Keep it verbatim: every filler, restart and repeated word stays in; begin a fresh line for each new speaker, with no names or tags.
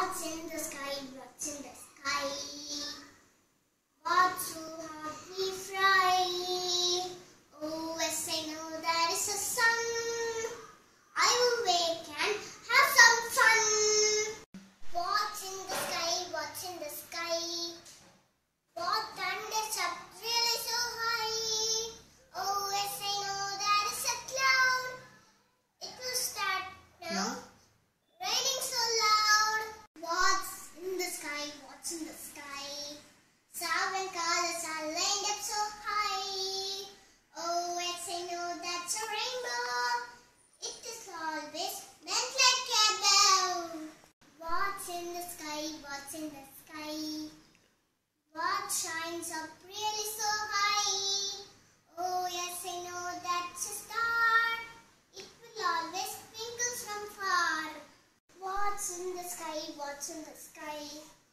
What's in the sky? What's in the sky? What to have me fry? Oh, yes, I know there is a sun. I will wake and have some fun. What's in the sky? What's in the sky? What thunders up really so high? Oh, yes, I know there is a cloud. It will start now.
No.
Raining so loud. What's in the sky? What's in the sky? Seven colors are lined up so high. Oh, yes, I know that's a rainbow. It is always bent like a bow. What's in the sky? What's in the sky? What shines up really so high? Oh, yes, I know that's a star. It will always twinkle from far. What's in the sky? What's in the sky?